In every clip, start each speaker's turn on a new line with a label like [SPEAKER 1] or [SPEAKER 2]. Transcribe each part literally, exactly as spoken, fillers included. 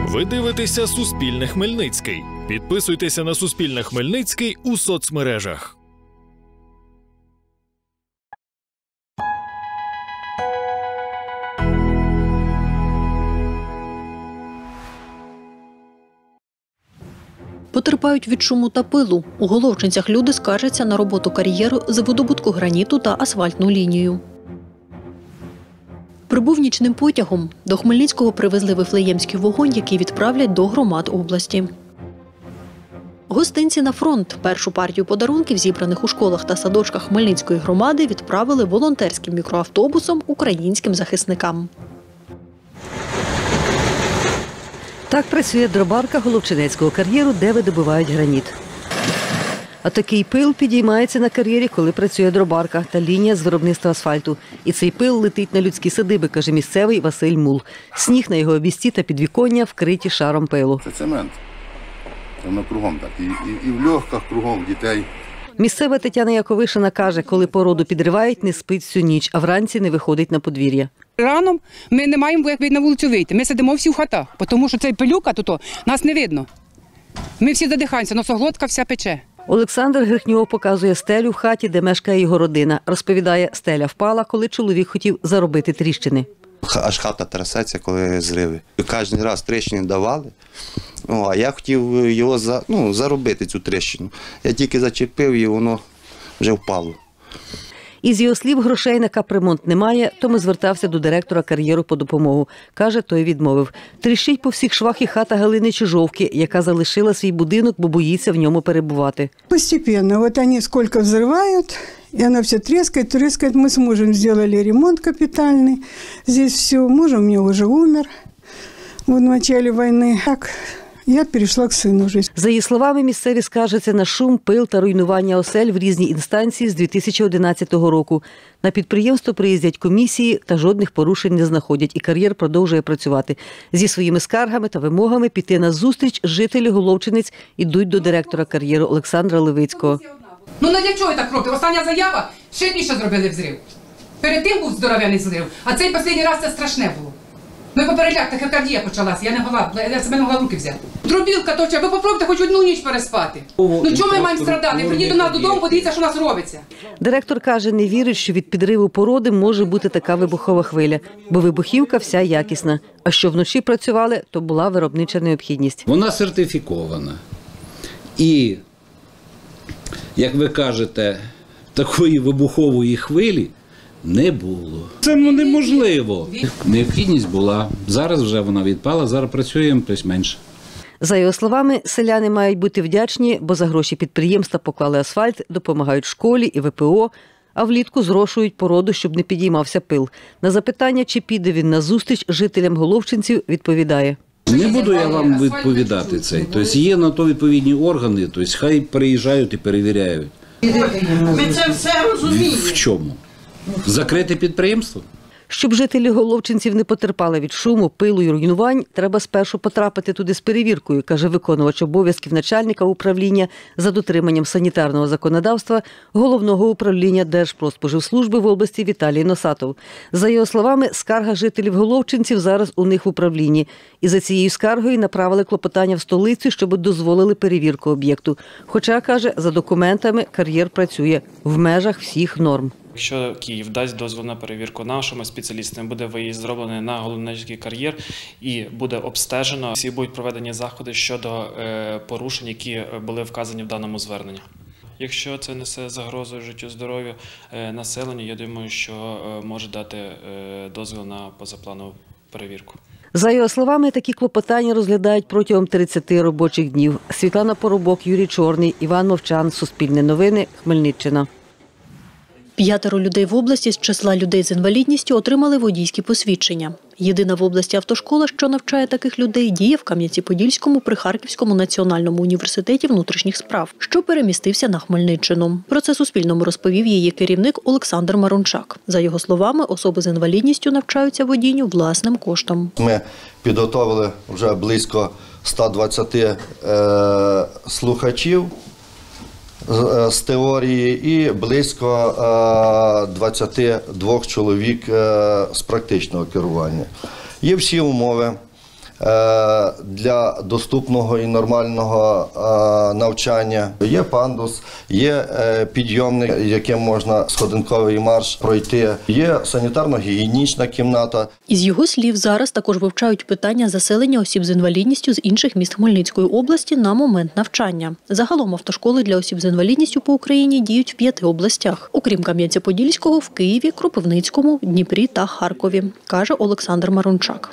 [SPEAKER 1] Ви дивитеся Суспільне Хмельницький. Підписуйтеся на Суспільне Хмельницький у соцмережах.
[SPEAKER 2] Потерпають від шуму та пилу. У Головчинцях люди скаржаться на роботу кар'єру з видобутку граніту та асфальтну лінію. Прибув нічним потягом. До Хмельницького привезли вифлеємський вогонь, який відправлять до громад області. Гостинці на фронт. Першу партію подарунків, зібраних у школах та садочках Хмельницької громади, відправили волонтерським мікроавтобусом українським захисникам.
[SPEAKER 3] Так працює дробарка Головчинецького кар'єру, де видобувають граніт. А такий пил підіймається на кар'єрі, коли працює дробарка та лінія з виробництва асфальту. І цей пил летить на людські садиби, каже місцевий Василь Мул. Сніг на його обійсті та підвіконня вкриті шаром пилу.
[SPEAKER 4] Це цемент. Воно кругом так. І, і, і в льохах кругом дітей.
[SPEAKER 3] Місцева Тетяна Яковишина каже, коли породу підривають, не спить всю ніч, а вранці не виходить на подвір'я.
[SPEAKER 5] Раном ми не маємо як на вулицю вийти. Ми сидимо всі в хатах, тому що цей пилюка тут нас не видно. Ми всі задихаємося, носоглотка вся пече.
[SPEAKER 3] Олександр Грихньов показує стелю в хаті, де мешкає його родина. Розповідає, стеля впала, коли чоловік хотів заробити тріщини.
[SPEAKER 6] Аж хата трясеться, коли зриви. Кожен раз тріщини давали, а я хотів його за, ну, заробити, цю тріщину. Я тільки зачепив і воно вже впало.
[SPEAKER 3] Із його слів, грошей на капремонт немає, тому звертався до директора кар'єру по допомогу. Каже, той відмовив. Тріщить по всіх швах і хата Галини Чижовки, яка залишила свій будинок, бо боїться в ньому перебувати.
[SPEAKER 7] Постепенно. Вот они сколько взрывают, и она все трескает, трескает. Мы с мужем сделали ремонт капитальный. Здесь все. Муж у меня уже умер в начале войны. Так, я перейшла к сину вже.
[SPEAKER 3] За її словами, місцеві скаржаться на шум, пил та руйнування осель в різні інстанції з дві тисячі одинадцятого року. На підприємство приїздять комісії та жодних порушень не знаходять. І кар'єр продовжує працювати. Зі своїми скаргами та вимогами піти на зустріч жителі Головчинець ідуть до директора кар'єру Олександра Левицького.
[SPEAKER 5] Ну, на для чого так робити? Остання заява, ще більше зробили взрив. Перед тим був здоров'яний зрив, а цей останній раз це страшне було. Ми попередляк, тахікардія почалася, я не могла, я себе не могла в руки взяти. Дробілка точа, ви попробуйте хоч одну ніч переспати. Ну чому ми маємо страдати? Прийдіть до нас додому, подивіться, що у нас робиться.
[SPEAKER 3] Директор каже, не вірить, що від підриву породи може бути така вибухова хвиля, бо вибухівка вся якісна. А що вночі працювали, то була виробнича необхідність.
[SPEAKER 8] Вона сертифікована. І, як ви кажете, такої вибухової хвилі не було. Це неможливо. Необхідність була. Зараз вже вона відпала, зараз працюємо десь менше.
[SPEAKER 3] За його словами, селяни мають бути вдячні, бо за гроші підприємства поклали асфальт, допомагають школі і ве пе о, а влітку зрошують породу, щоб не підіймався пил. На запитання, чи піде він на зустріч жителям Головчинців, відповідає.
[SPEAKER 8] Не буду я вам відповідати це. Тобто є на то відповідні органи, тобто хай приїжджають і перевіряють.
[SPEAKER 9] Ми це все розуміємо.
[SPEAKER 8] В чому? Закрити підприємство?
[SPEAKER 3] Щоб жителі Головчинців не потерпали від шуму, пилу і руйнувань, треба спершу потрапити туди з перевіркою, каже виконувач обов'язків начальника управління за дотриманням санітарного законодавства Головного управління Держпродспоживслужби в області Віталій Носатов. За його словами, скарга жителів Головчинців зараз у них в управлінні. І за цією скаргою направили клопотання в столицю, щоб дозволили перевірку об'єкту. Хоча, каже, за документами кар'єр працює в межах всіх норм.
[SPEAKER 10] Якщо Київ дасть дозвіл на перевірку нашими спеціалістами, буде виїзд зроблений на Головчинецький кар'єр і буде обстежено. Всі будуть проведені заходи щодо порушень, які були вказані в даному зверненні. Якщо це несе загрозу життю, здоров'ю населення, я думаю, що може дати дозвіл на позапланову перевірку.
[SPEAKER 3] За його словами, такі клопотання розглядають протягом тридцяти робочих днів. Світлана Поробок, Юрій Чорний, Іван Мовчан, Суспільне новини, Хмельниччина.
[SPEAKER 2] П'ятеро людей в області з числа людей з інвалідністю отримали водійські посвідчення. Єдина в області автошкола, що навчає таких людей, діє в Кам'янці-Подільському при Харківському національному університеті внутрішніх справ, що перемістився на Хмельниччину. Про це Суспільному розповів її керівник Олександр Марончак. За його словами, особи з інвалідністю навчаються водінню власним коштом.
[SPEAKER 4] Ми підготовили вже близько ста двадцяти е, слухачів з теорії і близько двадцяти двох чоловік з практичного керування. Є всі умови
[SPEAKER 11] для доступного і нормального навчання. Є пандус, є підйомник, яким можна сходинковий марш пройти, є санітарно-гігієнічна кімната.
[SPEAKER 2] Із його слів, зараз також вивчають питання заселення осіб з інвалідністю з інших міст Хмельницької області на момент навчання. Загалом автошколи для осіб з інвалідністю по Україні діють в п'яти областях. Окрім Кам'янця-Подільського, в Києві, Кропивницькому, Дніпрі та Харкові, каже Олександр Марунчак.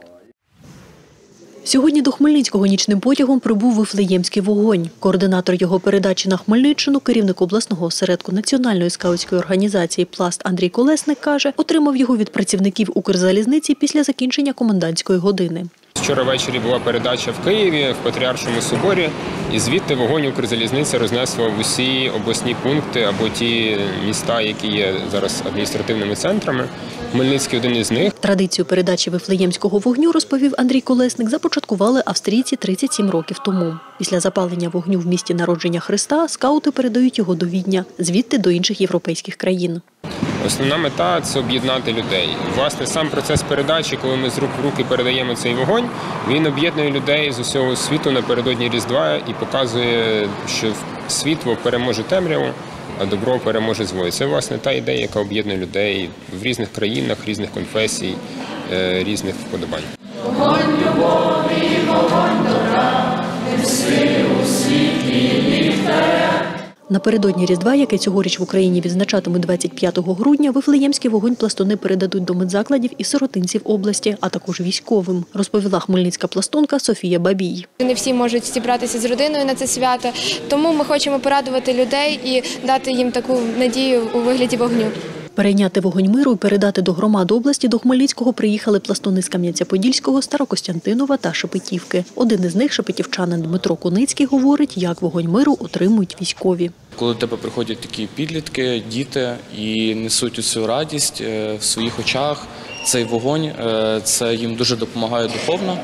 [SPEAKER 2] Сьогодні до Хмельницького нічним потягом прибув Вифлеємський вогонь. Координатор його передачі на Хмельниччину, керівник обласного осередку Національної скаутської організації «Пласт» Андрій Колесник каже, отримав його від працівників Укрзалізниці після закінчення комендантської години.
[SPEAKER 12] Вчора ввечері була передача в Києві, в Патріаршому соборі, і звідти вогонь Укрзалізниця рознесла в усі обласні пункти або ті міста, які є зараз адміністративними центрами. Хмельницький – один із них.
[SPEAKER 2] Традицію передачі Вифлеємського вогню, розповів Андрій Колесник, започаткували австрійці тридцять сім років тому. Після запалення вогню в місті народження Христа скаути передають його до Відня, звідти до інших європейських країн.
[SPEAKER 12] Основна мета – це об'єднати людей. Власне, сам процес передачі, коли ми з рук в руки передаємо цей вогонь, він об'єднує людей з усього світу напередодні Різдва і показує, що світло переможе темряву, а добро переможе зло. Це, власне, та ідея, яка об'єднує людей в різних країнах, різних конфесій, різних вподобань.
[SPEAKER 13] Вогонь любові, вогонь добра, неси у світлі ліхтаря.
[SPEAKER 2] Напередодні Різдва, яке цьогоріч в Україні відзначатимуть двадцять п'ятого грудня, Вифлеємський вогонь пластуни передадуть до медзакладів і сиротинців області, а також військовим, розповіла хмельницька пластунка Софія Бабій.
[SPEAKER 14] Не всі можуть зібратися з родиною на це свято, тому ми хочемо порадувати людей і дати їм таку надію у вигляді вогню.
[SPEAKER 2] Перейняти вогонь миру і передати до громад області до Хмельницького приїхали пластуни з Кам'янця-Подільського, Старокостянтинова та Шепетівки. Один із них, шепетівчанин Дмитро Куницький, говорить, як вогонь миру отримують військові.
[SPEAKER 15] Коли до тебе приходять такі підлітки, діти і несуть цю радість в своїх очах, цей вогонь, це їм дуже допомагає духовно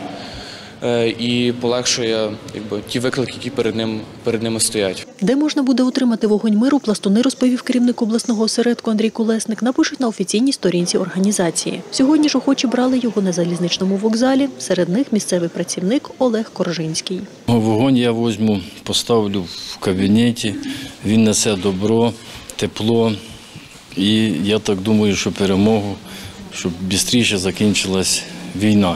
[SPEAKER 15] і полегшує якби, ті виклики, які перед, ним, перед ними стоять.
[SPEAKER 2] Де можна буде отримати вогонь миру, пластуни, розповів керівник обласного осередку Андрій Колесник, напишуть на офіційній сторінці організації. Сьогодні ж охочі брали його на залізничному вокзалі, серед них місцевий працівник Олег Коржинський.
[SPEAKER 16] Вогонь я візьму, поставлю в кабінеті, він несе добро, тепло і я так думаю, що перемогу, щоб швидше закінчилась війна.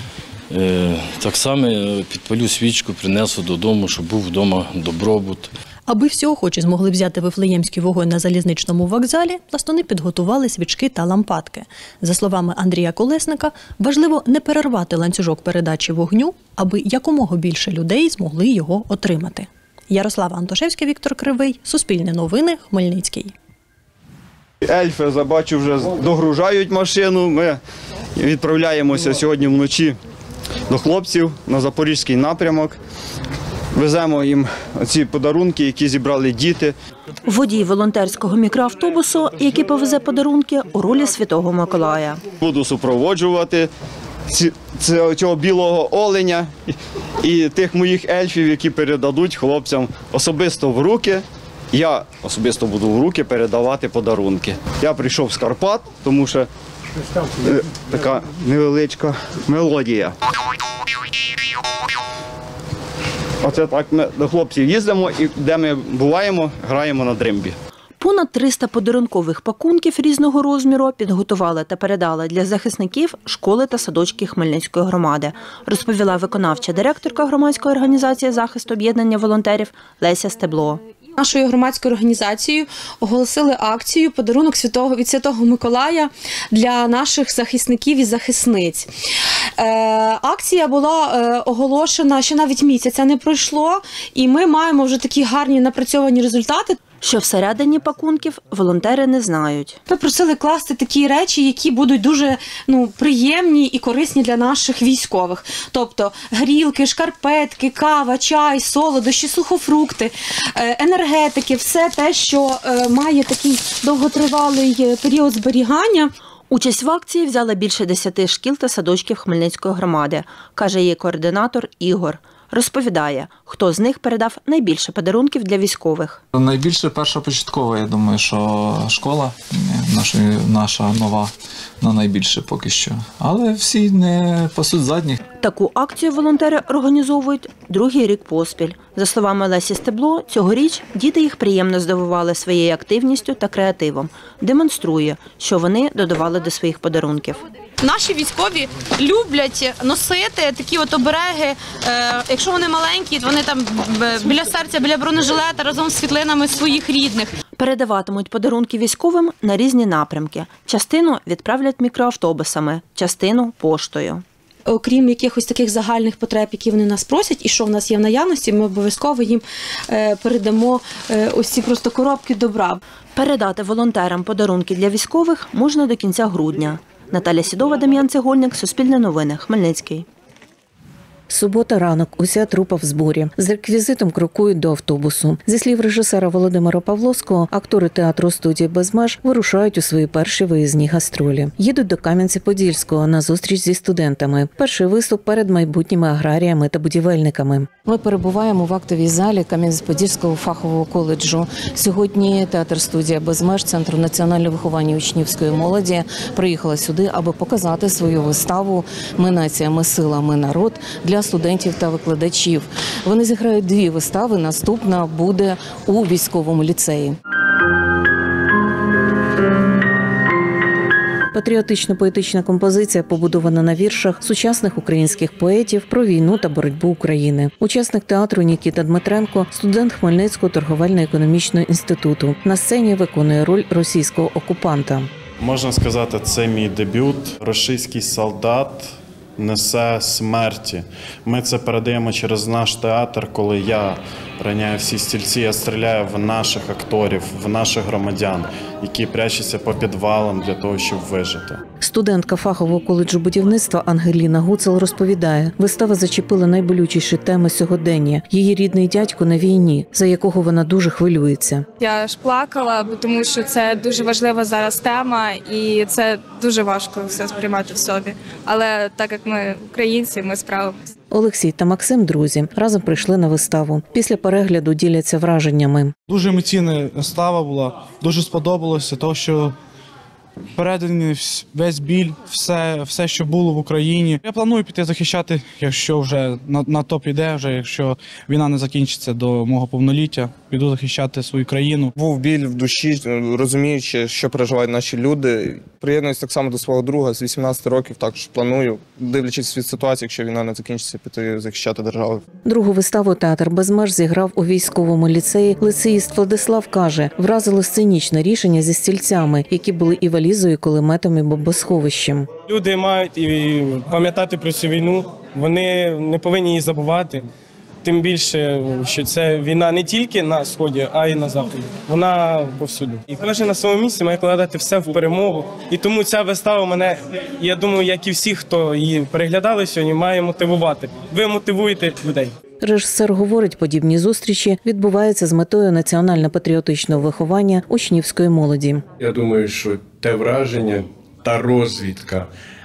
[SPEAKER 16] Так само підпалю свічку, принесу додому, щоб був вдома добробут.
[SPEAKER 2] Аби всі охочі змогли взяти Вифлеємський вогонь на залізничному вокзалі, пластуни підготували свічки та лампадки. За словами Андрія Колесника, важливо не перервати ланцюжок передачі вогню, аби якомога більше людей змогли його отримати. Ярослава Антошевська, Віктор Кривий, Суспільне новини, Хмельницький.
[SPEAKER 17] Ельфи, бачу, вже догружають машину. Ми відправляємося сьогодні вночі до хлопців на Запорізький напрямок. Веземо їм ці подарунки, які зібрали діти.
[SPEAKER 18] Водій волонтерського мікроавтобусу, який повезе подарунки, у ролі Святого Миколая.
[SPEAKER 17] Буду супроводжувати цього білого оленя і тих моїх ельфів, які передадуть хлопцям особисто в руки. Я особисто буду в руки передавати подарунки. Я прийшов з Карпат, тому що така невеличка мелодія. Оце так ми до хлопців їздимо і де ми буваємо, граємо на дримбі.
[SPEAKER 18] Понад триста подарункових пакунків різного розміру підготували та передали для захисників школи та садочки Хмельницької громади, розповіла виконавча директорка громадської організації захисту об'єднання волонтерів Леся Стебло.
[SPEAKER 19] Нашою громадською організацією оголосили акцію «Подарунок святого, від Святого Миколая» для наших захисників і захисниць. Е, акція була е, оголошена, ще навіть місяця не пройшло, і ми маємо вже такі гарні напрацьовані результати.
[SPEAKER 18] Що всередині пакунків, волонтери не знають.
[SPEAKER 19] Ми просили класти такі речі, які будуть дуже ну, приємні і корисні для наших військових. Тобто грілки, шкарпетки, кава, чай, солодощі, сухофрукти, енергетики, все те, що має такий довготривалий період зберігання.
[SPEAKER 18] Участь в акції взяли більше десяти шкіл та садочків Хмельницької громади, каже її координатор Ігор. Розповідає, хто з них передав найбільше подарунків для військових.
[SPEAKER 20] Найбільше перша початкова, я думаю, що школа наша, наша нова, на найбільше поки що. Але всі не пасуть задніх.
[SPEAKER 18] Таку акцію волонтери організовують другий рік поспіль. За словами Лесі Стебло, цьогоріч діти їх приємно здивували своєю активністю та креативом. Демонструє, що вони додавали до своїх подарунків.
[SPEAKER 19] Наші військові люблять носити такі от обереги. Якщо вони маленькі, вони там біля серця, біля бронежилета разом з світлинами своїх рідних.
[SPEAKER 18] Передаватимуть подарунки військовим на різні напрямки. Частину відправлять мікроавтобусами, частину – поштою.
[SPEAKER 19] Окрім якихось таких загальних потреб, які вони нас просять, і що в нас є в наявності, ми обов'язково їм передамо ось ці просто коробки добра.
[SPEAKER 18] Передати волонтерам подарунки для військових можна до кінця грудня. Наталя Сідова, Дем'ян Цегольник, Суспільне новини, Хмельницький.
[SPEAKER 21] Субота ранок, уся трупа в зборі. З реквізитом крокують до автобусу. Зі слів режисера Володимира Павловського, актори театру студії «Без меж» вирушають у свої перші виїзні гастролі. Їдуть до Кам'янця-Подільського на зустріч зі студентами. Перший виступ перед майбутніми аграріями та будівельниками.
[SPEAKER 22] Ми перебуваємо в актовій залі Кам'янець-Подільського фахового коледжу. Сьогодні театр студія «Без меж» Центру національного виховання учнівської молоді приїхала сюди, аби показати свою виставу «Ми нація, ми сила, ми народ» для студентів та викладачів. Вони зіграють дві вистави, наступна буде у військовому ліцеї.
[SPEAKER 21] Патріотично-поетична композиція побудована на віршах сучасних українських поетів про війну та боротьбу України. Учасник театру Нікіта Дмитренко – студент Хмельницького торговельно-економічного інституту. На сцені виконує роль російського окупанта.
[SPEAKER 23] Можна сказати, це мій дебют. Російський солдат несе смерті. Ми це передаємо через наш театр, коли я раняю всі стільці, я стріляю в наших акторів, в наших громадян, які прячуться по підвалам для того, щоб вижити.
[SPEAKER 21] Студентка фахового коледжу будівництва Ангеліна Гуцел розповідає, вистава зачепила найболючіші теми сьогодення. Її рідний дядько на війні, за якого вона дуже хвилюється.
[SPEAKER 24] Я ж плакала, тому що це дуже важлива зараз тема і це дуже важко все сприймати в собі. Але так як ми українці, ми справимося.
[SPEAKER 21] Олексій та Максим – друзі. Разом прийшли на виставу. Після перегляду діляться враженнями.
[SPEAKER 25] Дуже емоційна вистава була, дуже сподобалося, тому що переданий весь біль, все, все, що було в Україні. Я планую піти захищати, якщо вже на, на то піде, вже якщо війна не закінчиться до мого повноліття, піду захищати свою країну.
[SPEAKER 26] Був біль в душі, розуміючи, що переживають наші люди. Приєднуюсь так само до свого друга з вісімнадцяти років, також планую, дивлячись від ситуації, якщо війна не закінчиться, піти захищати державу.
[SPEAKER 21] Другу виставу театр «Без меж» зіграв у військовому ліцеї. Лицеїст Владислав каже, вразило сценічне рішення зі стільцями, які були і валізою, і кулеметом, і бомбосховищем.
[SPEAKER 27] Люди мають і пам'ятати про цю війну, вони не повинні її забувати. Тим більше, що це війна не тільки на Сході, а й на Заході. Вона повсюди. І кожен на своєму місці має вкладати все в перемогу. І тому ця вистава мене, я думаю, як і всі, хто її переглядали сьогодні, має мотивувати. Ви мотивуєте людей.
[SPEAKER 21] Режисер говорить, подібні зустрічі відбуваються з метою національно-патріотичного виховання учнівської молоді.
[SPEAKER 28] Я думаю, що те враження, та розвідка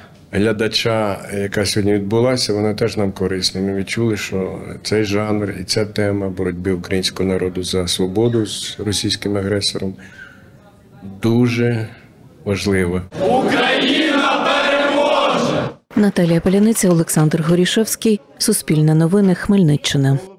[SPEAKER 28] глядача, яка сьогодні відбулася, вона теж нам корисна. Ми відчули, що цей жанр і ця тема боротьби українського народу за свободу з російським агресором дуже важлива.
[SPEAKER 13] Україна переможе!
[SPEAKER 21] Наталія Паляниця, Олександр Горішевський. Суспільне новини, Хмельниччина.